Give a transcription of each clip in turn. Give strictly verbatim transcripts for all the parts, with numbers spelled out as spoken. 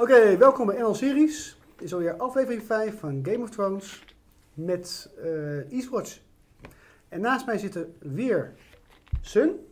Oké, okay, welkom bij N L Series. Dit is alweer aflevering vijf van Game of Thrones met uh, Eastwatch. En naast mij zitten weer Sun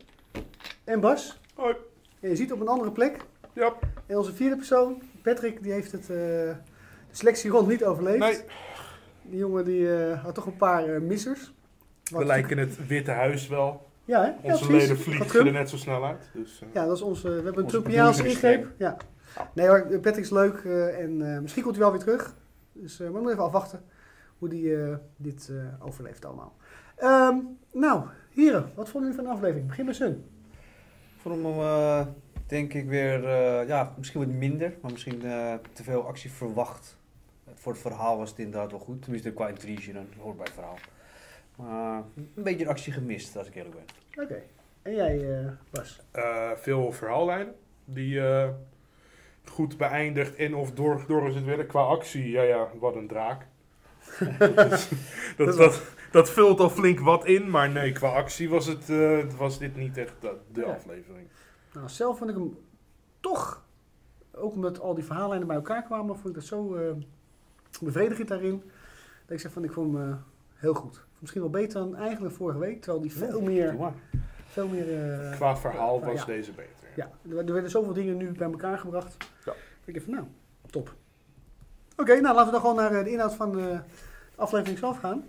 en Bas. Hoi. En je ziet op een andere plek. Ja. En onze vierde persoon, Patrick, die heeft het, uh, de selectie rond niet overleefd. Nee. Die jongen die uh, had toch een paar uh, missers. We lijken het Witte Huis wel. Ja, hè? Onze ja, leden vliegen er net zo snel uit. Dus, uh, ja, dat is onze, we hebben een Trumpiaanse ingreep. Ja. Nee hoor, Patrick is leuk uh, en uh, misschien komt hij wel weer terug. Dus uh, we moeten even afwachten hoe hij uh, dit uh, overleeft allemaal. Um, nou, heren, wat vonden jullie van de aflevering? Begin met Sun. Ik vond hem, uh, denk ik, weer, uh, ja, misschien wat minder, maar misschien uh, te veel actie verwacht. Voor het verhaal was het inderdaad wel goed, tenminste qua intrigue, dan hoort bij het verhaal. Maar een beetje actie gemist, als ik eerlijk ben. Oké, okay. En jij, uh, Bas? Uh, veel verhaallijnen die uh, goed beëindigd en of door, doorgezet werden. Qua actie, ja ja, wat een draak. dus, dat, dat, dat, dat vult al flink wat in, maar nee, qua actie was, het, uh, was dit niet echt de, de ja. aflevering. Nou, zelf vond ik hem toch, ook omdat al die verhaallijnen bij elkaar kwamen, vond ik dat zo uh, bevredigend daarin. Dat ik zeg van, ik vond hem uh, heel goed. Misschien wel beter dan eigenlijk vorige week, terwijl die veel meer... Veel meer uh, qua verhaal was ja. deze beter. Ja, ja, er werden zoveel dingen nu bij elkaar gebracht. Ja. Ik dacht van, nou, top. Oké, okay, nou laten we dan gewoon naar de inhoud van de aflevering zelf gaan.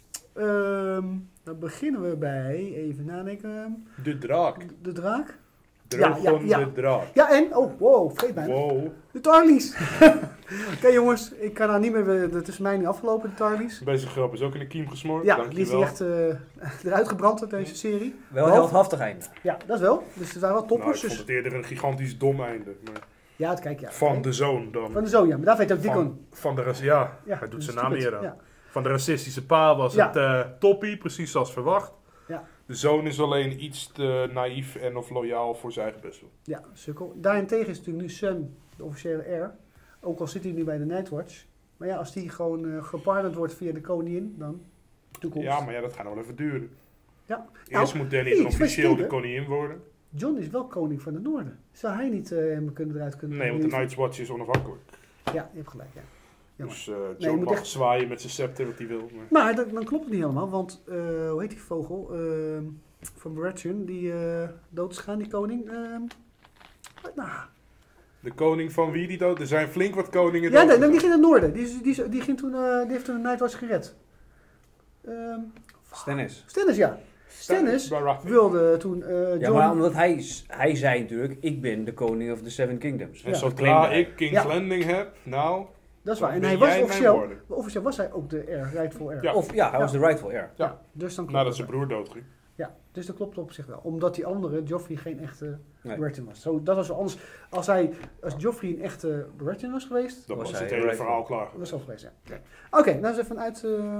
Um, dan beginnen we bij, even nadenken. De draak. De, de draak? Drogon ja, ja, ja. de draak. Ja, en, oh, wow, vergeet mij. Wow. De Tarlys. Oké okay, jongens, ik kan nou niet meer, het is mij niet afgelopen, de Tarlys. Deze grap is ook in de kiem gesmoord. Ja, Dank die is echt uh, eruit gebrand uit deze serie. Wel een heldhaftig einde. Ja, dat wel. Dus er waren wel toppers. Nou, ik vond het eerder een gigantisch dom einde. Maar ja, het kijk ja. Van okay. de zoon dan. Van de zoon, ja. Maar daar weet ook Dickon. Van, van de ras, ja, ja, hij doet zijn naam meer aan. Ja. Van de racistische pa was ja. het uh, toppie, precies zoals verwacht. Ja. De zoon is alleen iets te naïef en of loyaal voor zijn eigen bestwil. Ja, sukkel. Daarentegen is natuurlijk nu Sun, de officiële heir. Ook al zit hij nu bij de Nightwatch. Maar ja, als die gewoon uh, gepartnerd wordt via de koningin, dan toekomst. Ja, maar ja, dat gaat nog wel even duren. Ja. Eerst nou, moet Danny hey, officieel de koningin worden. John is wel koning van het noorden. Zou hij niet uh, hem kunnen eruit kunnen... Nee, want de Nightwatch is onafhankelijk. Ja, je hebt gelijk, ja. Jammer. Dus uh, John nee, mag echt... zwaaien met zijn scepter wat hij wil. Maar, maar dat, dan klopt het niet helemaal, want uh, hoe heet die vogel uh, van Baratheon die uh, dood is gegaan, die koning? Uh, nou... De koning van wie die dood? Er zijn flink wat koningen ja, dood. Ja, nee, die ging naar het noorden. Die, die, die, ging toen, uh, die heeft toen de Nightwatch gered. Uh, Stannis. Stannis, ja. Stannis wilde toen uh, John... Ja, maar omdat hij, hij zei natuurlijk, ik ben de koning of the Seven Kingdoms. En ja. zodra ik King's ja. Landing heb, nou... Dat is waar. En hij was officieel, officieel was hij ook de heir, rightful heir. Ja, of, ja hij ja. was de rightful heir. Ja. Ja. Dus dan nadat zijn broer doodging. Ja, dus dat klopt op zich wel. Omdat die andere, Joffrey, geen echte nee. Baratheon was. Zo, dat was wel anders. Als, hij, als Joffrey een echte Baratheon was geweest... Dan was, was het hele verhaal klaar. Dat was al geweest, ja. Okay. Oké, okay, nou eens even uit... Uh,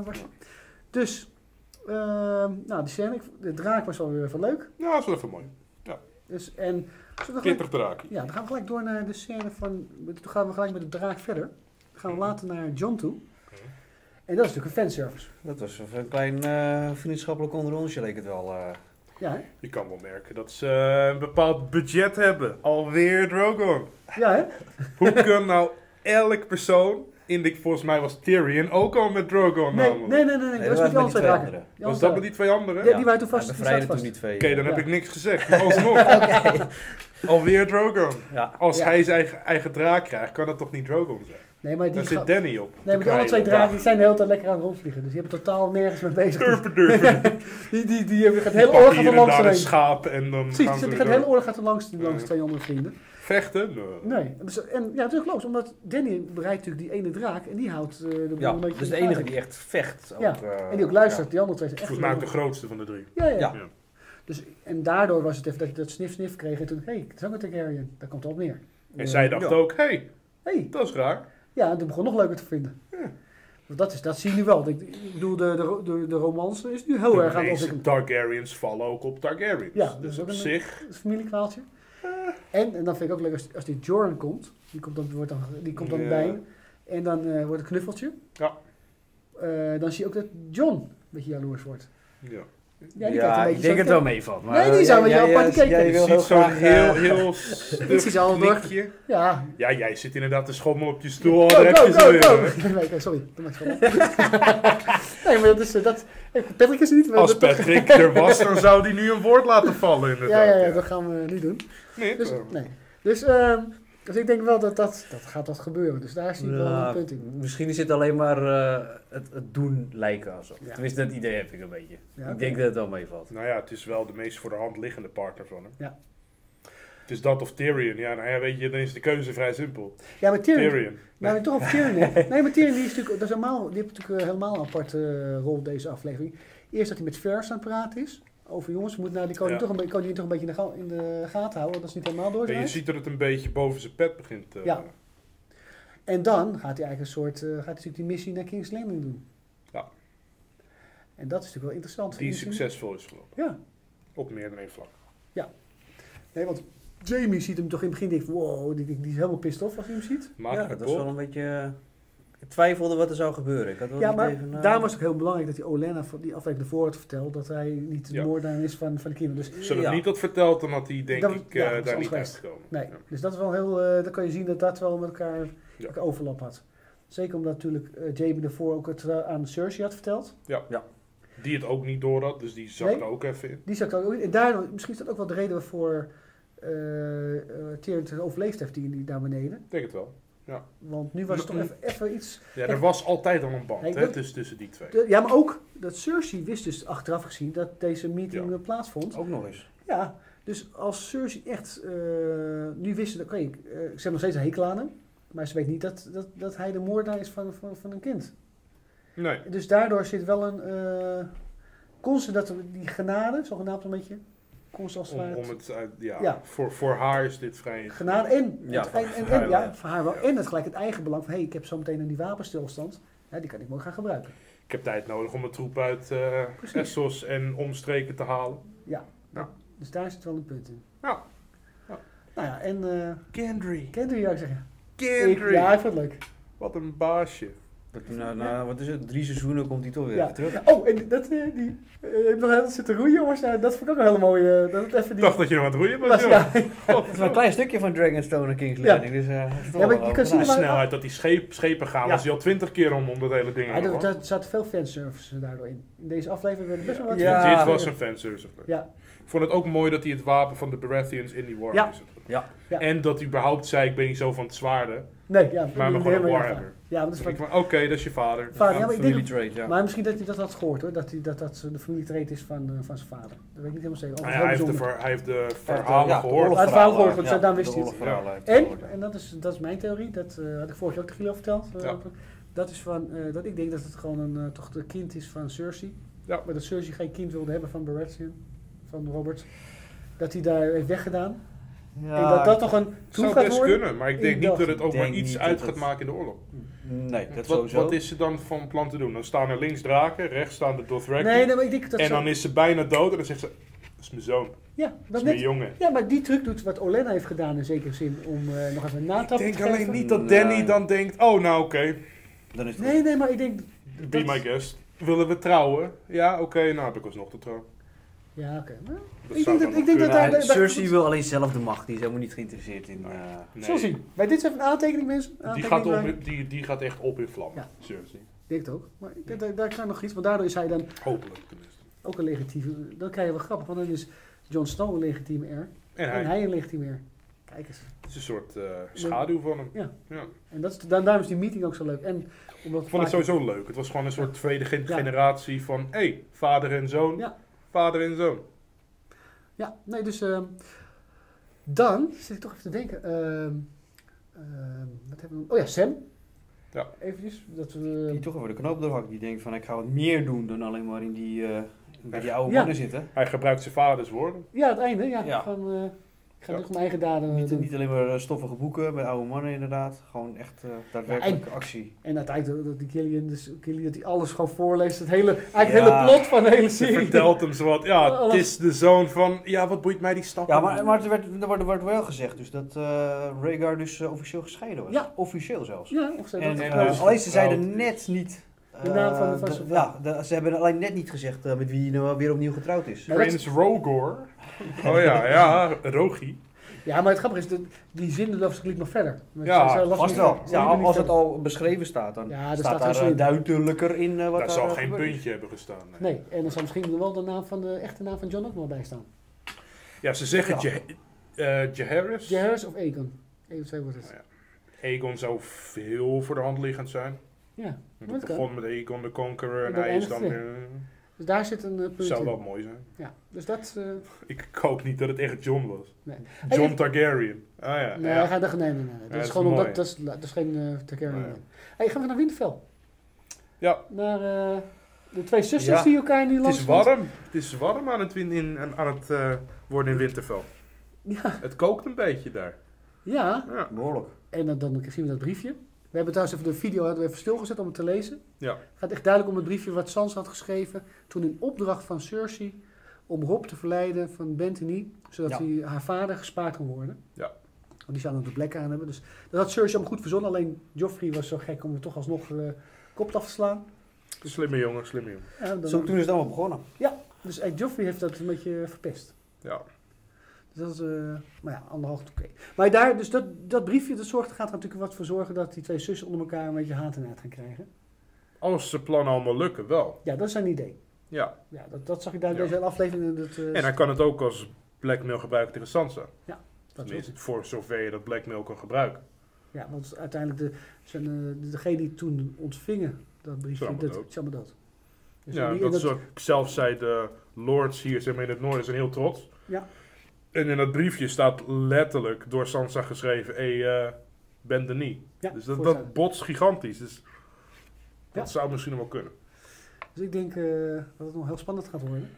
dus... Uh, nou, die scène, de draak was wel weer even leuk. Ja, dat is wel even mooi. Ja. Dus, en... Pittig draak. Ja, dan gaan we gelijk door naar de scène van... Toen gaan we gelijk met de draak verder. Dan gaan we later naar John toe. Okay. En dat is natuurlijk een fanservice. Dat was een klein uh, vriendschappelijk onderonsje, leek het wel. Uh. Ja, hè? Je kan wel merken dat ze uh, een bepaald budget hebben. Alweer Drogon. Ja, hè? Hoe kan nou elk persoon... In de, volgens mij was Tyrion ook al met Drogon nee, nee, nee, nee, nee, nee. Dat was met die andere twee draken. Was dat met die twee anderen? Ja, die waren toen vast. Ja, toen die twee. Oké, okay, dan ja. heb ik niks gezegd. Maar alsnog. Okay. Alweer Drogon. Ja. Als ja. hij zijn eigen, eigen draak krijgt, kan dat toch niet Drogon zijn? Nee, maar die daar zit Danny op. Nee, maar die andere twee draken die zijn de hele tijd lekker aan het rondvliegen. Dus die hebben totaal nergens mee bezig. Durpen, durpen. die, die, die hebben het hele oorlog gaat er langs een schaap en dan Precies, gaan ze het hele oorlog gaat er langs, langs twee andere vrienden. Vechten? Nee. nee. Dus, en ja, het is logisch, omdat Danny bereikt natuurlijk die ene draak en die houdt uh, de boel ja, een beetje... dat is de enige die echt vecht. Ja, ook, uh, en die ook luistert. Ja. Die andere twee zijn echt... Volgens mij ook de grootste van de drie. Ja, ja. ja. ja. Dus, en daardoor was het even dat je dat snif-snif kreeg en toen, hé, hey, het is ook een Targaryen. Daar komt het op neer. En uh, zij dacht ja. ook, hé, hey, hey. dat is raar. Ja, en toen begon nog leuker te vinden. Ja. Want dat, is, dat zie je nu wel. Ik, ik bedoel, de, de, de, de romance is nu heel de erg aan het ontwikkelen. Targaryens vallen ook op Targaryens. Ja, dus op een, zich... een familiekwaaltje. Uh. En, en dan vind ik ook leuk als, als die Jorah komt. Die komt dan, wordt dan, die komt dan ja. bij. En dan uh, wordt een knuffeltje. Ja. Uh, dan zie je ook dat Jon een beetje jaloers wordt. Ja. Ja, die Ja, kijkt een ik beetje denk zo- het wel meevalt. Maar Nee, die zou met jou apart kijken. Jij Je wil ziet heel zo'n graag... heel, eh, heel Ik zie ze al door. knikje. Ja. Ja, jij zit inderdaad te schommelen op je stoel. Go, Daar heb go, je go, ze weer. go. hoor. Nee, oké, sorry. Dat maakt het wel. Nee, maar dat is... eh, Dat, eh, Patrick is er niet. maar Als dat- Patrick er was, dan zou hij nu een woord laten vallen inderdaad. Ja, ja, ja, dat gaan we niet doen. Nee, Dus, toch? nee. Dus, ehm, dus ik denk wel dat dat, dat gaat wat gebeuren. Dus daar zie ik wel Ja, een punt in. misschien is het alleen maar eh, het, het doen lijken alsof. Ja. Tenminste, dat idee heb ik een beetje. Ja, ik oké. denk dat het wel meevalt. Nou ja, het is wel de meest voor de hand liggende partner van hem. Ja. Het is dat of Tyrion. Ja, nou ja, weet je, dan is de keuze vrij simpel. Ja, maar Tyrion... Tyrion. Nou, toch op Tyrion. hè. Nee, maar Tyrion die is natuurlijk, dat is helemaal, die heeft natuurlijk eh, helemaal een aparte eh, rol deze aflevering. Eerst dat hij met Ferris aan het praten is. Over jongens, we moeten nou die koning Ja. toch een, be- koningin toch een beetje in de, ga- in de gaten houden. Dat is niet helemaal En je doordraait. ziet dat het een beetje boven zijn pet begint. eh, Ja. En dan gaat hij eigenlijk een soort, eh, gaat hij natuurlijk die missie naar King's Landing doen. Ja. En dat is natuurlijk wel interessant. Die in de zin- succesvol is gelopen. Ja. Op meer dan één vlak. Nee, want Jamie ziet hem toch in het begin, denkt wow, die, die die is helemaal pissed off als hij hem ziet. Maak ja, je dat het was wel een beetje... eh, Ik twijfelde wat er zou gebeuren. Ik had wel Ja, het maar idee van, nou, daarom was het ook heel belangrijk dat hij Olenna van die aflevering ervoor had verteld dat hij niet de Ja. moordenaar is van, van de kinderen. Dus Als ze het Ja. niet had verteld, dan had hij denk Dat- ik ja, eh, dat is daar anders niet geweest. uitgekomen. nee, Ja. dus dat is wel heel, eh dan kan je zien dat dat wel met elkaar Ja. elkaar overlap had. Zeker omdat natuurlijk eh, Jamie ervoor ook het eh, aan Cersei had verteld. Die het ook niet door had, dus die zak Nee. er ook even in. Die zag ik ook in. En daardoor, misschien is dat ook wel de reden waarvoor eh eh Tyrion het overleefd heeft, die, die daar beneden. Ik denk het wel. Want nu was het toch Mm. even, even iets... Ja, er was altijd al een band Ja, ik hè, denk- tussen, tussen die twee. De- ja, maar ook dat Cersei wist dus achteraf gezien dat deze meeting Ja. eh, plaatsvond. ook nog eens. Ja, dus als Cersei echt uh, nu wist, dan kan je, uh, ze hebben nog steeds een hekel aan hem, maar ze weet niet dat, dat, dat hij de moordenaar is van, van, van een kind. Nee. Dus daardoor zit wel een, uh, kon ze dat, die genade, zogenaamd een beetje, kon ze als het Om, ware om het, uit- ja, Ja. Voor, voor haar is dit vrij... genade en, Ja, het, voor- en, en, voor haar en- ja, wel. voor haar wel, Ja. en het gelijk het eigen belang van, hé, hey, ik heb zo meteen een die wapenstilstand, ja, die kan ik mooi gaan gebruiken. Ik heb tijd nodig om mijn troep uit eh Precies. Essos en omstreken te halen. Ja, Ja. dus daar zit wel een punt in. Ja. Ja. Nou ja, en uh, Gendry. Kendrick zou ik zeggen. Ik, Gendry. ja, ik vond het leuk. Wat een baasje. Dat, nou, nou, wat is het? Drie seizoenen komt hij toch weer Ja. even terug. Oh, en dat, eh, die, eh, je hebt nog heel zitten roeien, jongens. Nou, dat vond ik ook een hele mooie. eh, dat het even Ik die, dacht dat je nog aan het roeien was, was, joh. ja. Het is maar een klein stukje van Dragonstone en King's Landing. Dus, uh, dat is toch Ja, maar wel je kan over zien De na. waar- snelheid dat die scheep, schepen gaan, Ja. was hij al twintig keer om, om dat hele ding Ja, heen, er, hoor. er zat veel fanservice daardoor in. In deze aflevering werden best wel wat Ja. fanservice. Dit was een fanservice. Ja, Ik vond het ook mooi dat hij het wapen van de Baratheons in die Warhammer Ja. zette. Ja. Ja. En dat hij überhaupt zei, ik ben niet zo van het zwaarden. nee, ja. Maar maar gewoon een helemaal- Warhammer. Ja, maar dat is Dus ik van, van, oké, dat is je vader. vader. Ja, maar ik denk, Familie trade, ja. maar misschien dat hij dat had gehoord hoor. Dat hij, dat, dat de familietreed is van, eh, van zijn vader. Dat weet ik niet helemaal zeker. Nou Overigens ja, heel hij, heeft de bijzonder. ver- hij heeft de Hij heeft, verhalen ja, de gehoord. Hij heeft verhaal gehoord, oorlogsverhalen, want ja, dan wist de hij het. oorlogsverhalen heeft En, gehoord. en dat is, dat is mijn theorie, dat eh, had ik vorig jaar ook tegen jullie al verteld. eh, Ja. Dat is van, eh, dat ik denk dat het gewoon een, eh, toch de kind is van Cersei. Ja. Maar dat Cersei geen kind wilde hebben van Baratheon, van Robert. Dat hij daar heeft weggedaan. Ja, en dat dat toch een Het troef zou gaat best worden. kunnen, maar ik Ik denk niet dacht- dat het ook ik maar denk iets niet uit dat gaat het- maken in de oorlog. Nee, dat Wat, sowieso. wat is ze dan van plan te doen? Dan staan er links draken, rechts staan de Dothraki. Nee, nee, maar ik denk dat en zo- dan is ze bijna dood en dan zegt ze, dat is mijn zoon, dat ja, dat is mijn net, jongen. ja, maar die truc doet wat Olenna heeft gedaan in zekere zin om eh, nog even een Ik natap te denk geven. alleen niet dat Nee. Danny dan denkt, oh nou oké, Dan is het Nee, nee, maar ik denk... be dat- my guest. Willen we trouwen? Ja, oké, nou heb ik alsnog te trouwen. Ja, oké. Maar Dat Ik zou denk dan dat- ik nog denk dat kunnen. daar- Ja, daar- Cersei wil alleen zelf de macht. Die is helemaal niet geïnteresseerd in... eh, Nee. Zo zien. Bij dit is even een aantekening, mensen. Die Aantekening gaat, maken. op, die, die gaat echt op in vlammen, Ja. Cersei. Ik denk het ook. Maar ik denk dat- daar kan nog iets, want daardoor is hij dan Hopelijk tenminste. ook een legitieme... Dan krijg je wel grappig, want dan is Jon Snow een legitieme heir. En En hij, hij een legitieme heir. Kijk eens. het is een soort eh, schaduw van hem. Ja. Ja. En dat is, dan, daarom is die meeting ook zo leuk. En omdat Ik vond het vaak- sowieso leuk. Het was gewoon een soort tweede gen- Ja. generatie van, hé, hey, vader en zoon, Ja. vader en zoon. Ja, nee, dus... ehm, dan zit ik toch even te denken... ehm, ehm, wat hebben we... Oh ja, Sam. Ja. Eventjes. Dat we, Die toch even de knoop doorhakt. Die denkt van, ik ga wat meer doen dan alleen maar in die, eh, bij die oude Ja. mannen zitten. Hij gebruikt zijn vaders woorden. ja, het einde. Ja. Ja. Van, eh, ik ga Ja. nog mijn eigen daden Niet, doen. niet alleen maar eh, stoffige boeken bij oude mannen inderdaad. Gewoon echt eh, daadwerkelijke actie. En uiteindelijk dat die Killian, dus Killian dat hij alles gewoon voorleest. Het hele, eigenlijk Ja. het hele plot van de hele Ze serie. vertelt hem zo wat, ja, het Alles. is de zoon van, ja, wat boeit mij die stap? Ja, maar, maar er, werd, er, wordt, er wordt wel gezegd dus dat eh Rhaegar dus eh, officieel gescheiden was. Ja. Officieel zelfs. Ja, of zo. En, dat, en, ja. eh, alleen ze zeiden getrouwd net is. niet De naam van de Eh, vaste de- Ja, de- ze hebben alleen net niet gezegd eh, met wie hij nou weer opnieuw getrouwd is. Maar dat- Prins Rogor. Oh ja, ja, Rogi. Ja, maar het grappige is, dat die zinnen lopen natuurlijk nog verder. Met- Ja, ze- ze laten Vast niet- wel. ze Ja, laten niet als het verder. al beschreven staat, dan Ja, er staat staat daar geen eh, zin. duidelijker in eh, wat Daar daar zal eh, geen gebeurd is. puntje hebben gestaan. Nee. Nee, en er zal misschien wel de naam van de echte naam van John ook nog bij staan. Ja, ze zeggen Ja. Je- eh, Jaehaerys. Jaehaerys of Aegon? Eén of twee wordt het. Oh ja. Aegon zou veel voor de hand liggend zijn. Ja, Want dat het kan. begon met Aegon de Conqueror en Dat hij is dan eindigt weer... Dus daar zit een uh, punt Zou in. wel mooi zijn. Ja, dus dat... eh, Ik hoop niet dat het echt John was. nee. John Hey, Targaryen. Ah ja. Nee, ja. hij gaat er nee, nee, nee. nee. Dat dat is is gewoon mooi. omdat... Dat is, dat is geen uh, Targaryen. Nee. Nee. Hey, gaan we naar Winterfell. Ja. Naar uh, de twee zusters Ja. die elkaar nu Het langs... is warm. Het is warm aan het, win- in, aan het uh, worden in Winterfell. Ja, Het kookt een beetje daar. ja. Ja. Behoorlijk. En dan, dan zien we dat briefje. We hebben trouwens even de video hadden we even stilgezet om het te lezen. Ja. Het gaat echt duidelijk om het briefje wat Sansa had geschreven toen in opdracht van Cersei om Robb te verleiden van Bentany, zodat Ja. hij haar vader gespaard kon worden. Ja. Want die zou nog de Black aan hebben. Dus dat had Cersei allemaal goed verzonnen. Alleen Joffrey was zo gek om er toch alsnog uh, kop af te slaan. Slimme jongen, slimme jongen. Ja, dan, Zo toen is het allemaal begonnen. dus hey, Joffrey heeft dat een beetje verpest. Ja. Dus dat is, uh, maar ja, anderhalf oké. Okay. Maar daar, dus dat, dat briefje, dat zorgt, gaat er natuurlijk wat voor zorgen dat die twee zussen onder elkaar een beetje haat en haat gaan krijgen. Als ze plannen allemaal lukken, wel. Ja, dat is zijn idee. Ja. Ja, dat, dat zag ik daar in Ja. deze hele aflevering. Dat, uh, En hij kan het ook als blackmail gebruiken tegen Sansa. dat Tenminste, wel. voor zover je dat blackmail kan gebruiken. Ja, want uiteindelijk de, zijn, uh, degene die toen ontvingen dat briefje, Zijn allemaal dat dood. is allemaal dood. Dus Ja, die- dat en is ook, zelfs zei de lords hier zeg maar, in het noorden zijn heel trots. Ja. En in dat briefje staat letterlijk door Sansa geschreven, hé, hey, uh, ben er niet. Ja, Dus dat, voorstaan. dat botst gigantisch. Dus Ja. dat zou misschien nog wel kunnen. Dus ik denk uh, dat het nog heel spannend gaat worden.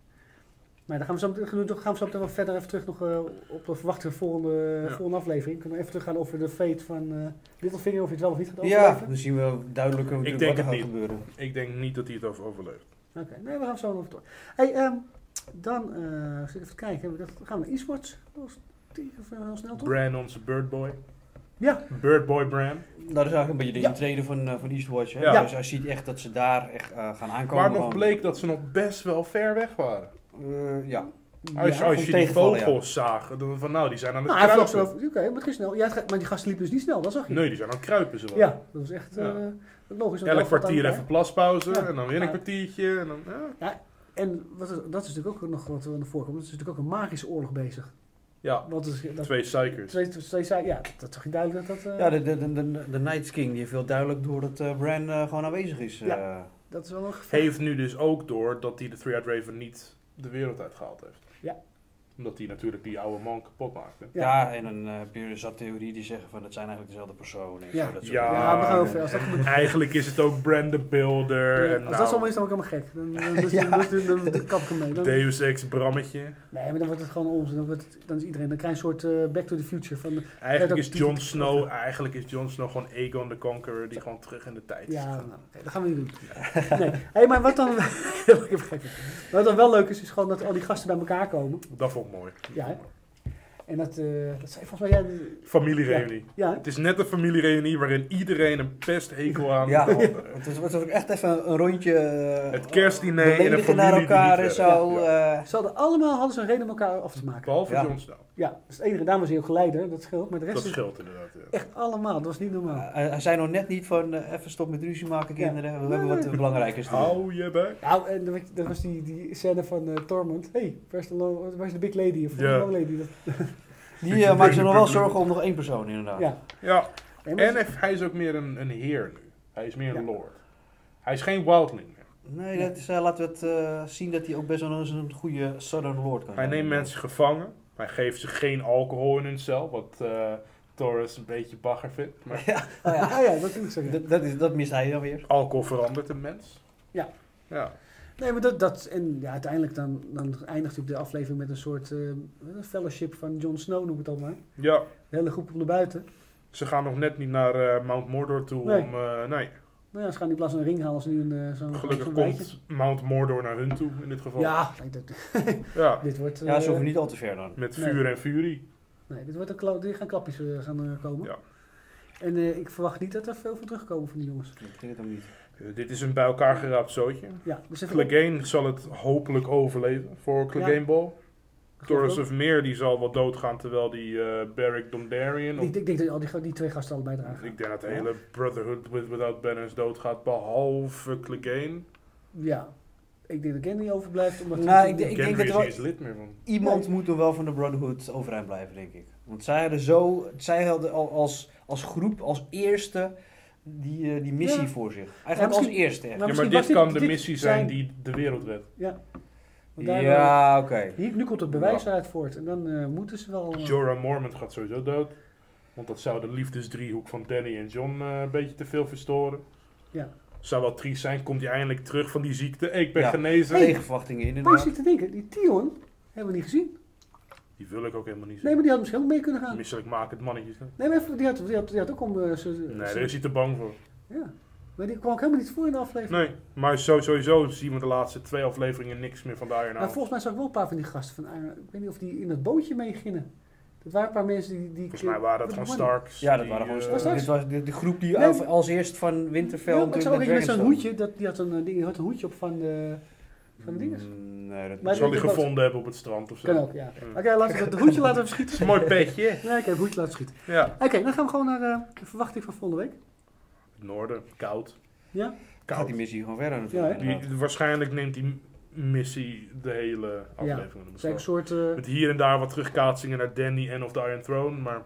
Maar dan gaan we zo meteen, gaan we zo meteen wel verder even terug nog, uh, op de verwachte volgende, Ja. volgende aflevering. Kunnen we even teruggaan over de fate van uh, Littlefinger, of je het wel of niet gaat Ja, overleven. dan zien we duidelijker Ik wat denk er het gaat niet. gebeuren. Ik denk niet dat hij het over overleeft. Oké, nee, we gaan zo over door. Hey, um, dan uh, zit ik even te kijken. Dan gaan we naar eSports. Dat was tien of uh, heel snel toch? Bran, onze birdboy. Ja. Birdboy Bran. Nou, dat is eigenlijk een beetje de Ja. intrede van, uh, van Eastwatch. Hè? Ja. Dus hij ziet echt dat ze daar echt uh, gaan aankomen. Maar nog gewoon. bleek dat ze nog best wel ver weg waren. Uh, ja. Als, Ja, als van je die tegenvallen, vogels zag, dan van nou, die zijn aan het Nou, hij vloog kruipen. zo over. Oké, maar het ging snel. Ja, het gaat- maar die gasten liepen dus niet snel, dat zag je. Nee, die zijn aan het kruipen ze wel. Ja, dat was echt Ja. uh, logisch. dat Elk dat kwartier aan even elkaar. plaspauze Ja. en dan weer een Ja. kwartiertje. En dan, ja. En wat is, dat is natuurlijk ook nog wat er naar voren komt. Er is natuurlijk ook een magische oorlog bezig. ja, Wat is, dat, twee psychers. twee, twee, twee, ja, dat zag je duidelijk dat dat... uh, Ja, de, de, de, de, de Night King die heeft heel duidelijk door dat uh, Bran uh, gewoon aanwezig is. Uh, Ja. dat is wel nog... Heeft nu dus ook door dat hij de Three-Eyed Raven niet de wereld uitgehaald heeft. Ja. Omdat hij natuurlijk die oude man kapot maakte. Ja. ja. en dan uh, heb je dus dat theorie die zeggen van het zijn eigenlijk dezelfde personen. en Ja. zo, dat soort Ja. dingen. Ja, we gaan over. Als dat gebeurt... Eigenlijk is het ook Bran the Builder. Ja, en als nou, dat allemaal is, dan word ik helemaal gek. Dan, dan, dan, Ja. dan, dan, dan, dan kap ik hem mee. Dan, Deus Ex Brammetje. nee, maar dan wordt het gewoon onzin. Dan, wordt het, dan is iedereen... Dan krijg je een soort uh, Back to the Future van... Eigenlijk Ja, is dat- Jon Snow, eigenlijk is Jon Snow gewoon Aegon the Conqueror die gewoon terug in de tijd is Ja, gegaan. nou, okay, dat gaan we niet doen. Nee. Hey, maar wat dan... Ik heb gek. Wat dan wel leuk is, is gewoon dat al die gasten bij elkaar komen. Dat vond ik mooi. Ja, hè? En dat, uh, dat zei volgens mij... Ja, de- Familiereunie. ja, hè? Het is net een familiereunie waarin iedereen een pesthekel aan Ja, de andere. het was, het was ook echt even een rondje. uh, Het kerstdiner in een beledigen naar familie die elkaar niet en werkt. zo. Ja. uh, Ze hadden allemaal hadden ze een reden om elkaar af te maken. Behalve Ja. Jon Snow. Ja, dat is het enige. Daarom was hij ook geleider, dat scheelt. Maar de rest Dat is scheelt inderdaad. Ja. echt allemaal. Dat was niet normaal. Uh, hij zei nog net niet van uh, even stop met ruzie maken, Ja. kinderen. We hebben wat belangrijkers te doen. Hou je bek. Nou, en dan- dat was die, die scène van uh, Tormund. Hey, where's the, lo- where's the big lady? Of Ja. the long lady? Dat, Die uh, maakt zich nog wel zorgen om nog één persoon inderdaad. ja. Ja, Nee, maar- en hij- hij is ook meer een, een heer nu. Hij is meer een Ja. lord. Hij is geen wildling meer. Nee, dat is, uh, laten we het uh, zien dat hij ook best wel eens een goede Southern Lord kan Hij zijn. neemt mensen gevangen. Hij geeft ze geen alcohol in hun cel, wat uh, Torres een beetje bagger vindt. Maar Ja, oh ja. Ah ja, dat moet ik zeggen. Dat, dat, is, dat mist hij dan weer. alcohol verandert een mens. Ja. Ja. Nee, maar dat, dat en ja, uiteindelijk dan, dan eindigt natuurlijk de aflevering met een soort uh, fellowship van Jon Snow, noem ik het dan maar. Ja, De hele groep naar buiten. ze gaan nog net niet naar uh, Mount Mordor toe Nee. om... uh, nee, Nou ja, ze gaan in plaats van een ring halen, ze nu een uh, zo'n gelukkig zo'n komt wijtje. Mount Mordor naar hun toe in dit geval. Ja, nee, dat, Ja, dit wordt... uh, Ja, ze hoeven niet al te ver dan. met Nee. vuur en furie. Nee, dit wordt een kla- er gaan klapjes uh, gaan uh, komen. Ja. En uh, ik verwacht niet dat er veel van terugkomen van die jongens. Ik denk het ook niet. Uh, dit is een bij elkaar geraapt zootje. Ja, dus even Clegane zal het hopelijk overleven voor Clegane Ja. Ball. Torres Geloof of Meer die zal wel doodgaan terwijl die uh, Beric Dondarrion... ik. Ik, ik denk dat al die, die twee gasten allebei dragen. Ik denk dat de Ja. hele Brotherhood with, Without Banners doodgaat, behalve Clegane. Ja, ik denk dat Gendry overblijft. Omdat Nou, hij- ik denk- Gendry dat er is wel- niet eens lid meer van. Iemand Nee. moet er wel van de Brotherhood overeind blijven, denk ik. Want zij hadden zo, zij hadden al als, als groep, als eerste die, uh, die missie Ja. voor zich. Ja, Eigenlijk als misschien- eerste. echt. Nou, Ja, maar misschien dit was kan dit- de dit missie zijn zijn- die de wereld redt. Ja. Want daar- Ja, oké. Hier, nu komt het bewijs uit voort. En dan uh, moeten ze wel... uh, Jorah Mormont gaat sowieso dood. Want dat zou de liefdesdriehoek van Dany en Jon uh, een beetje te veel verstoren. Ja. Zou wel triest zijn, komt hij eindelijk terug van die ziekte. Ik ben Ja. genezen. Hey. Tegenverwachtingen Waar inderdaad. zit te denken? Die Tion hebben we niet gezien. Die wil ik ook helemaal niet Nee, zien. maar die had misschien ook mee kunnen gaan. Misselijk maken het mannetjes. hè? Nee, maar even, die, had, die, had, die had ook om... Uh, ze, Nee, ze- daar is hij te bang voor. Ja. Maar die kwam ook helemaal niet voor in de aflevering. Nee, maar zo, sowieso zien we de laatste twee afleveringen niks meer van de Iron Maar House. volgens mij zag ik wel een paar van die gasten van Iron. Ik weet niet of die in dat bootje meegingen. Dat waren een paar mensen die... die Volgens mij waren dat gewoon Starks. Ja, dat die, waren gewoon eh, Was dat? Dit was de, de groep die Nee. als, als eerst van Winterfell Ja, maar ik zag ook naar eentje met zo'n Dragonstone. hoedje. Dat, die had een, uh, ding, die had een hoedje op van de... Van de dinges. Mm, Nee, dat Maar Zal die- hij die- gevonden hebben op het strand of zo. Kan ook, ja. Mm. Oké, laten we het hoedje laten we Dat schieten. is een mooi petje. Ja, ik heb het hoedje laten schieten. Ja. Oké, dan gaan we gewoon naar uh, de verwachting van volgende week. Het noorden, koud. Ja? gaat Koud. die missie gewoon verder natuurlijk. Ja, hè? inderdaad. Die, waarschijnlijk neemt die missie de hele aflevering in Het is eigenlijk een beslag. soort... uh, Met hier en daar wat terugkaatsingen naar Dany en of the Iron Throne, maar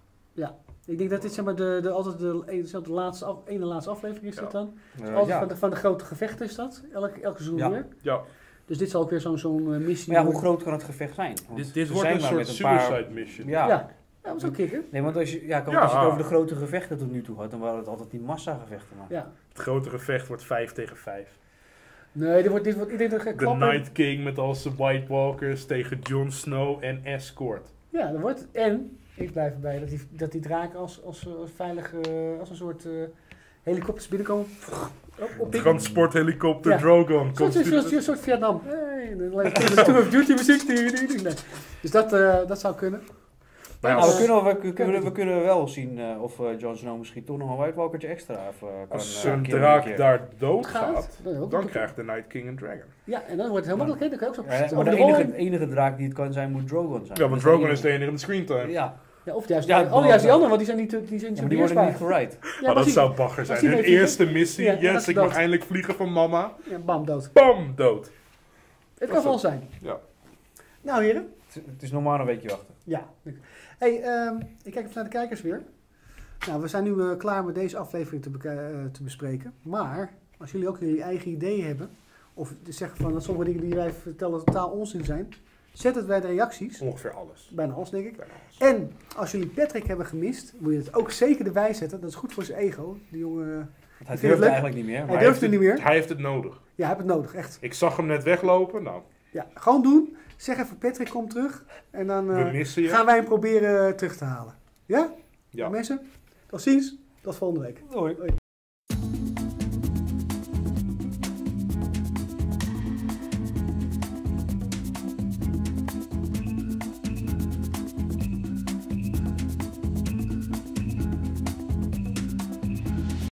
ik denk dat dit zeg maar de, de, altijd de, de, de laatste, af, ene laatste aflevering is Ja. dit dan. Eh, Altijd ja. van, de, van de grote gevechten is dat. Elk, elke seizoen Ja. weer. ja, Dus dit zal ook weer zo'n zo'n uh, missie Maar ja, hoe worden. groot kan het gevecht zijn? Want dit, dit ze wordt zijn een maar soort met een paar- suicide mission. Ja. Ja, ja, dat is ook kicken. Nee, want als je, ja, kan- Ja. als je het over de grote gevechten tot nu toe had, dan waren het altijd die massagevechten. Maar. Ja. Het grote gevecht wordt vijf tegen vijf. Nee, dit wordt, dit wordt, ik denk dat ik ga De klappen. Night King met al zijn White Walkers tegen Jon Snow en Escort. Ja, dat wordt. En ik blijf erbij dat die, dat die draken als, als, als veilig, uh, als een soort uh, helikopters binnenkomen. Op, op Transporthelikopter Ja. Drogon. Een soort, komt soort, soort, soort Vietnam. Hey, dan lijkt het de Tour of Duty muziek. Nee. Dus dat, uh, dat zou kunnen. Nou ja, Nou, we, Eh, kunnen, wel- we, kunnen, we kunnen wel zien uh, of uh, Jon Snow misschien toch nog een White Walkertje extra even, uh, kan Als uh, een killen draak keer. daar Gaat. doodgaat, Dan, ook dan een- krijgt de Night King een dragon. Ja, en dan wordt het heel makkelijk. Hè? Dan kan je ook zo Ja, over maar de de enige, enige... enige draak die het kan zijn, moet Drogon zijn. Ja, want Dat Drogon enige- is de enige met screentime. Ja, Ja, of juist, Ja, ja, oh, juist die ja. anderen, want die zijn niet, die zijn niet ja zo maar die worden niet beheersbaar. geride. Ja, Maar was dat die- zou bagger zijn. die Hun mee eerste missie, Ja, dat yes, is ik dood. mag eindelijk vliegen van mama. Ja, bam, dood. Bam, dood. Het kan wel zijn. Ja. Nou, heren. Het, het is normaal een weekje wachten. Ja. Hey, ehm, ik kijk even naar de kijkers weer. Nou, we zijn nu uh, klaar met deze aflevering te, beka- uh, te bespreken. Maar als jullie ook jullie eigen ideeën hebben, of zeggen van dat sommige dingen die wij vertellen totaal onzin zijn, zet het bij de reacties. Ongeveer alles. Bijna alles, denk ik. Bijna alles. En als jullie Patrick hebben gemist, moet je het ook zeker erbij zetten. Dat is goed voor zijn ego. Die jongen, uh, Want hij vind het durft leuk. eigenlijk niet meer. Hij Maar durft heeft het niet meer. Hij heeft het nodig. ja, heb het nodig, echt. Ik zag hem net weglopen. Nou, Ja, gewoon doen. Zeg even Patrick, kom terug. En dan we uh, missen je. gaan wij hem proberen uh, terug te halen. Ja? Ja. Mensen, tot ziens. Tot volgende week. Doei. Hoi.